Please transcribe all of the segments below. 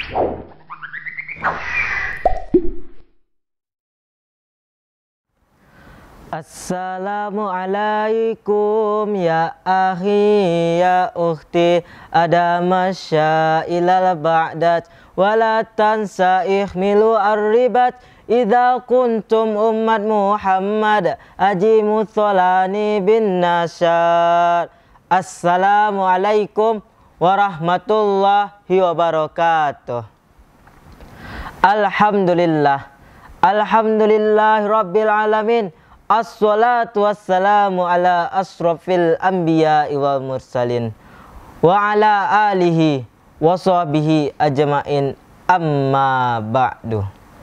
Assalamualaikum ya akhi ya ukhti, ada masyailal ba'dat wala tansa ihmilu arribat idza kuntum ummat Muhammad ajimu tholani bin nasyad. Assalamualaikum warahmatullahi wabarakatuh. Alhamdulillah rabbil alamin. Assalatu wassalamu ala asrafil anbiya wal mursalin wa ala alihi wa sahbihi ajma'in, amma ba'du.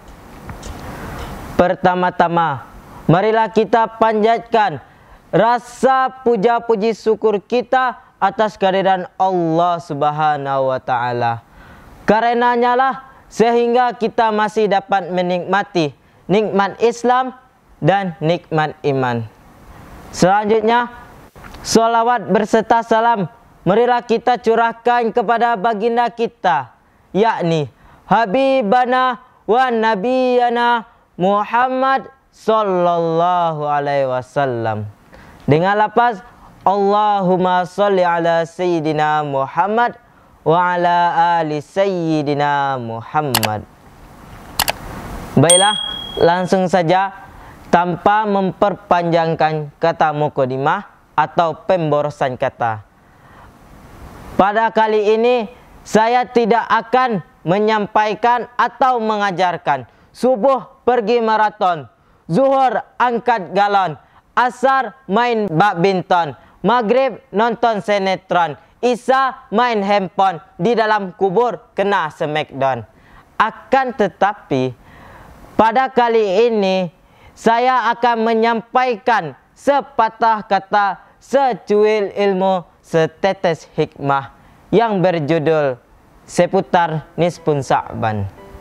Pertama-tama, marilah kita panjatkan rasa puja-puji syukur kita atas kehadiran Allah Subhanahu wa taala. Karenanya lah sehingga kita masih dapat menikmati nikmat Islam dan nikmat iman. Selanjutnya, salawat berserta salam marilah kita curahkan kepada baginda kita, yakni Habibana wa Nabiyana Muhammad sallallahu alaihi wasallam, dengan lafaz Allahumma salli ala Sayyidina Muhammad wa ala ali Sayyidina Muhammad. Baiklah, langsung saja tanpa memperpanjangkan kata mukadimah atau pemborosan kata. Pada kali ini saya tidak akan menyampaikan atau mengajarkan subuh pergi maraton, zuhur angkat galon, asar main badminton, maghrib nonton sinetron, isya main handphone, di dalam kubur kena smackdown. Akan tetapi pada kali ini saya akan menyampaikan sepatah kata, secuil ilmu, setetes hikmah yang berjudul seputar nisfun Sya'ban.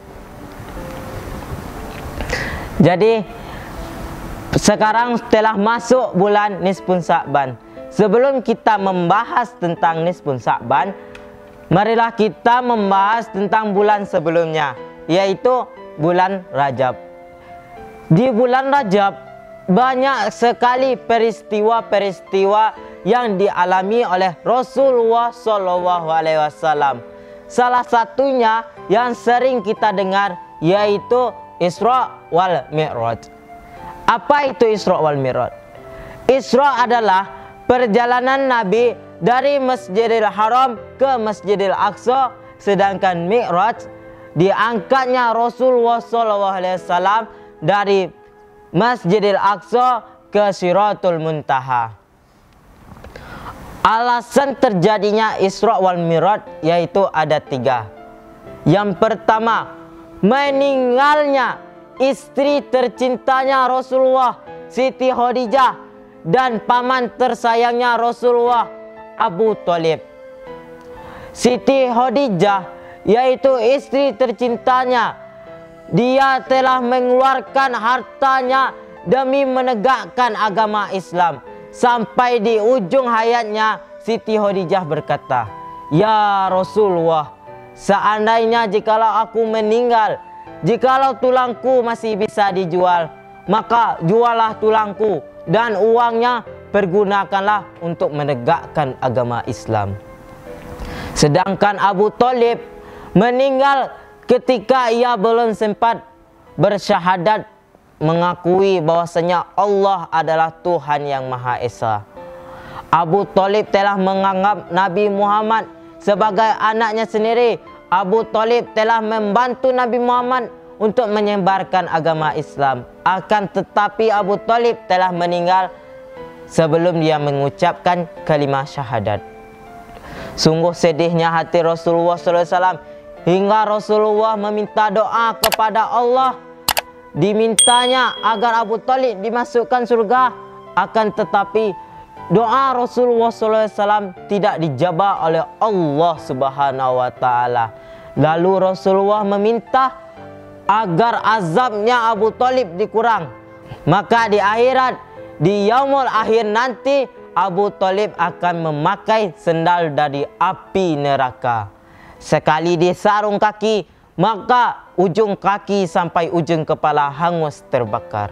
Jadi sekarang telah masuk bulan nisfun Sya'ban. Sebelum kita membahas tentang nisfun Sya'ban, marilah kita membahas tentang bulan sebelumnya, yaitu bulan Rajab. Di bulan Rajab banyak sekali peristiwa-peristiwa yang dialami oleh Rasulullah SAW. Salah satunya yang sering kita dengar yaitu Isra wal Mi'raj. Apa itu Isra wal Mi'raj? Isra adalah perjalanan Nabi dari Masjidil Haram ke Masjidil Aqsa, sedangkan Mi'raj diangkatnya Rasulullah SAW dari Masjidil Aqsa ke Siratul Muntaha. Alasan terjadinya Isra wal Mi'raj yaitu ada 3. Yang pertama, meninggalnya istri tercintanya Rasulullah, Siti Khadijah, dan paman tersayangnya Rasulullah, Abu Thalib. Siti Khadijah yaitu istri tercintanya. Dia telah mengeluarkan hartanya demi menegakkan agama Islam. Sampai di ujung hayatnya, Siti Khadijah berkata, "Ya Rasulullah, seandainya jikalau aku meninggal, jikalau tulangku masih bisa dijual, maka jualah tulangku dan uangnya pergunakanlah untuk menegakkan agama Islam." Sedangkan Abu Thalib meninggal ketika ia belum sempat bersyahadat mengakui bahwasanya Allah adalah Tuhan yang Maha Esa. Abu Thalib telah menganggap Nabi Muhammad sebagai anaknya sendiri. Abu Thalib telah membantu Nabi Muhammad untuk menyebarkan agama Islam. Akan tetapi Abu Thalib telah meninggal sebelum dia mengucapkan kalimat syahadat. Sungguh sedihnya hati Rasulullah SAW hingga Rasulullah meminta doa kepada Allah, dimintanya agar Abu Thalib dimasukkan surga. Akan tetapi doa Rasulullah SAW tidak dijabah oleh Allah Subhanahu wa taala. Lalu Rasulullah meminta agar azabnya Abu Thalib dikurang. Maka di akhirat, di yaumul akhir nanti, Abu Thalib akan memakai sendal dari api neraka. Sekali di sarung kaki, maka ujung kaki sampai ujung kepala hangus terbakar.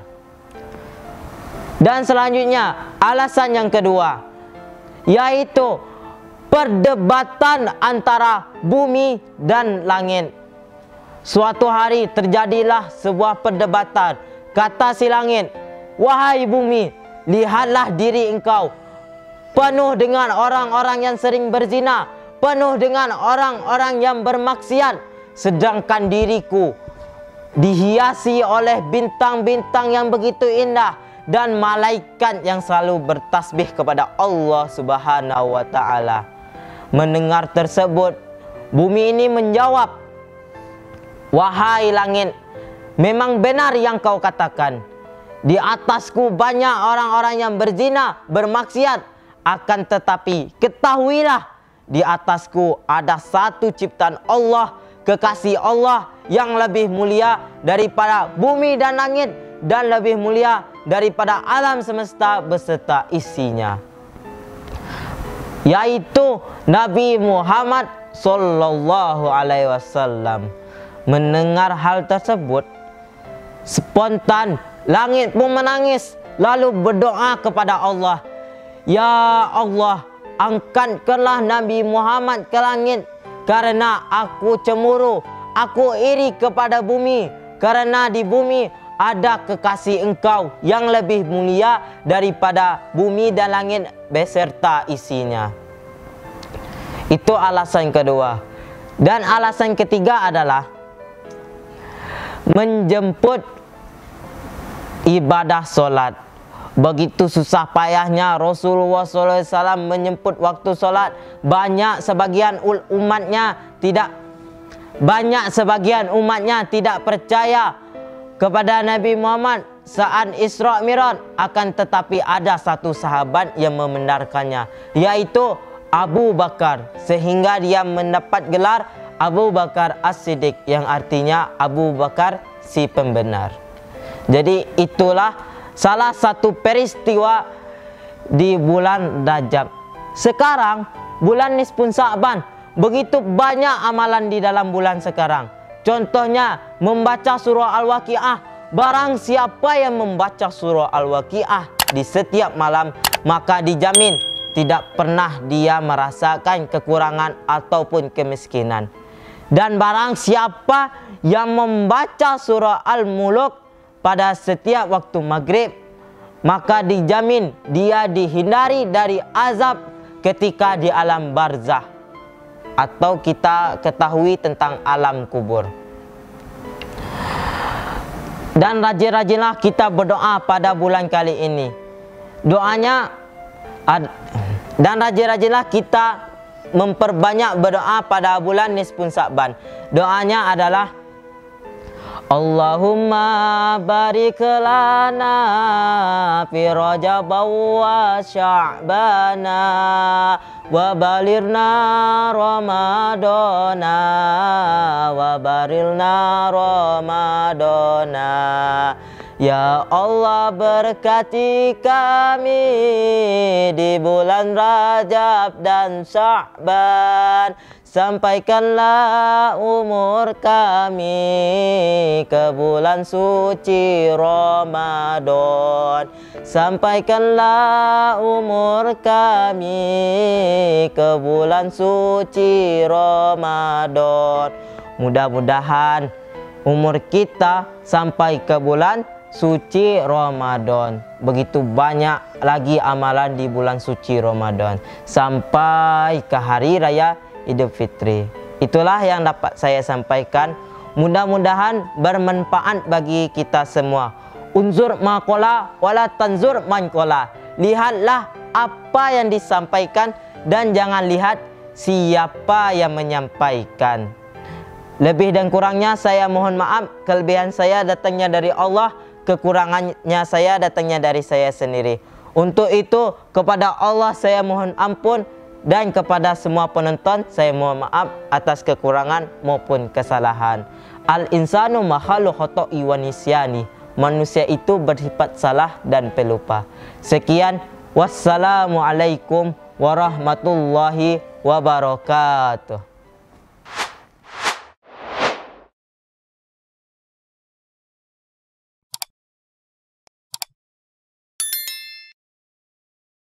Dan selanjutnya alasan yang kedua, yaitu perdebatan antara bumi dan langit. Suatu hari terjadilah sebuah perdebatan. Kata si langit, "Wahai bumi, lihatlah diri engkau penuh dengan orang-orang yang sering berzina, penuh dengan orang-orang yang bermaksiat, sedangkan diriku dihiasi oleh bintang-bintang yang begitu indah dan malaikat yang selalu bertasbih kepada Allah Subhanahu wa taala." Mendengar tersebut, bumi ini menjawab, "Wahai langit, memang benar yang kau katakan. Di atasku banyak orang-orang yang berzina, bermaksiat. Akan tetapi ketahuilah, di atasku ada satu ciptaan Allah, kekasih Allah yang lebih mulia daripada bumi dan langit, dan lebih mulia daripada alam semesta beserta isinya, yaitu Nabi Muhammad Sallallahu Alaihi Wasallam." Mendengar hal tersebut, spontan langit pun menangis, lalu berdoa kepada Allah, "Ya Allah, angkatkanlah Nabi Muhammad ke langit, karena aku cemburu, aku iri kepada bumi, karena di bumi ada kekasih engkau yang lebih mulia daripada bumi dan langit beserta isinya." Itu alasan kedua. Dan alasan ketiga adalah menjemput ibadah solat. Begitu susah payahnya Rasulullah SAW menjemput waktu solat. Sebagian umatnya tidak percaya kepada Nabi Muhammad saat Isra Mi'raj. Akan tetapi ada satu sahabat yang membenarkannya, yaitu Abu Bakar, sehingga dia mendapat gelar Abu Bakar As-Siddiq, yang artinya Abu Bakar si pembenar. Jadi itulah salah satu peristiwa di bulan Rajab. Sekarang bulan Nisfun Sya'ban, begitu banyak amalan di dalam bulan sekarang. Contohnya membaca surah Al-Waqiah. Barang siapa yang membaca surah Al-Waqiah di setiap malam, maka dijamin tidak pernah dia merasakan kekurangan ataupun kemiskinan. Dan barang siapa yang membaca surah Al-Muluk pada setiap waktu maghrib, maka dijamin dia dihindari dari azab ketika di alam barzah, atau kita ketahui tentang alam kubur. Dan rajin-rajinlah kita berdoa pada bulan kali ini. Dan rajin-rajinlah kita memperbanyak berdoa pada bulan Nisfun Sya'ban. Doanya adalah, Allahumma barik lana fi Rajab wa Sya'bana wa balirna Ramadana wa barilna Ramadana. Ya Allah, berkati kami di bulan Rajab dan Sya'ban. Sampaikanlah umur kami ke bulan suci Ramadan. Sampaikanlah umur kami ke bulan suci Ramadan. Mudah-mudahan umur kita sampai ke bulan suci Ramadan. Begitu banyak lagi amalan di bulan suci Ramadan sampai ke hari raya Idul Fitri. Itulah yang dapat saya sampaikan. Mudah-mudahan bermanfaat bagi kita semua. Unzur maqala wala tanzur man qala. Lihatlah apa yang disampaikan dan jangan lihat siapa yang menyampaikan. Lebih dan kurangnya saya mohon maaf. Kelebihan saya datangnya dari Allah, kekurangannya saya datangnya dari saya sendiri. Untuk itu kepada Allah saya mohon ampun, dan kepada semua penonton saya mohon maaf atas kekurangan maupun kesalahan. Al-insanu makhluk khoto'i wa nisyani. Manusia itu bersifat salah dan pelupa. Sekian, wassalamualaikum warahmatullahi wabarakatuh.